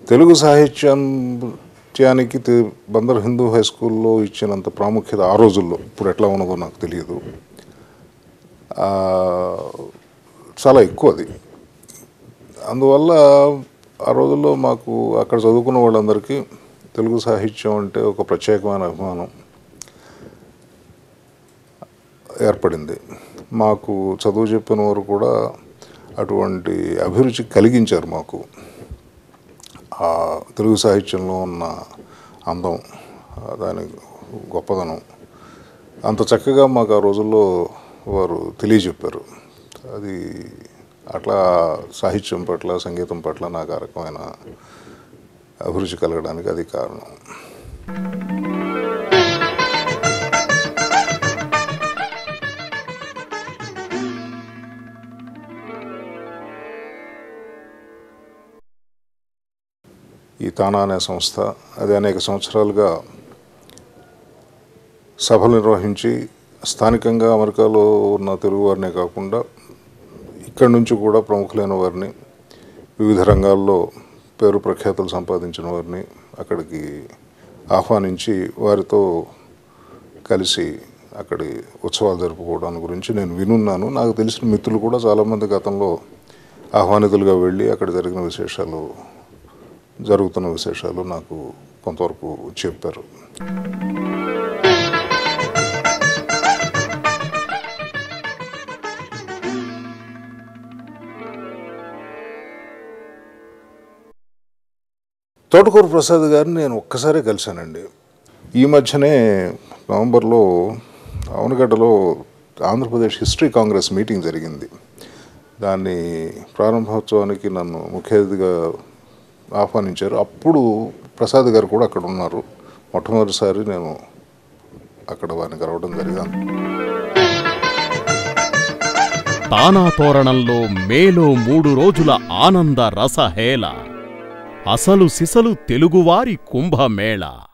తెలుగు సాహిత్యానికి బందర్ హిందూ హై స్కూల్లో ఇచ్చినంత ప్రాముఖ్యత ఆ రోజుల్లో ఇప్పుడు ఎట్లా ఉన్నదో నాకు తెలియదు. చాలా ఎక్కువ అది. అందువల్ల ఆ రోజుల్లో మాకు అక్కడ చదువుకున్న వాళ్ళందరికీ తెలుగు సాహిత్యం అంటే ఒక ప్రత్యేకమైన అభిమానం ఏర్పడింది. మాకు చదువు చెప్పిన వారు కూడా అటువంటి అభిరుచి కలిగించారు మాకు. తెలుగు సాహిత్యంలో ఉన్న అందం, దాని గొప్పదనం అంత చక్కగా మాకు ఆ రోజుల్లో వారు తెలియజెప్పారు. అది అట్లా సాహిత్యం పట్ల, సంగీతం పట్ల నాకు ఆ రకమైన అభిరుచి కలగడానికి అది కారణం. ఈ తానా అనే సంస్థ అది అనేక సంవత్సరాలుగా సభలు నిర్వహించి స్థానికంగా అమెరికాలో ఉన్న తెలుగు వారినే కాకుండా ఇక్కడి నుంచి కూడా ప్రముఖులైన వారిని, వివిధ రంగాల్లో పేరు ప్రఖ్యాతులు సంపాదించిన వారిని అక్కడికి ఆహ్వానించి వారితో కలిసి అక్కడి ఉత్సవాలు జరుపుకోవడానికి గురించి నేను వినున్నాను. నాకు తెలిసిన మిత్రులు కూడా చాలామంది గతంలో ఆహ్వానితులుగా వెళ్ళి అక్కడ జరిగిన విశేషాలు, జరుగుతున్న విశేషాలు నాకు కొంతవరకు చెప్పారు. తోటకూరు ప్రసాద్ గారిని నేను ఒక్కసారే కలిశానండి. ఈ మధ్యనే నవంబర్లో అవనగడ్డలో ఆంధ్రప్రదేశ్ హిస్టరీ కాంగ్రెస్ మీటింగ్ జరిగింది. దాన్ని ప్రారంభోత్సవానికి నన్ను ముఖ్య అతిథిగా ఆహ్వానించారు. అప్పుడు ప్రసాద్ గారు కూడా అక్కడ ఉన్నారు. మొట్టమొదటిసారి నేను అక్కడ వారిని కలవడం జరిగింది. తానా తోరణంలో మేలో 3 రోజుల ఆనంద రసహేళ, అసలు సిసలు తెలుగువారి కుంభమేళ.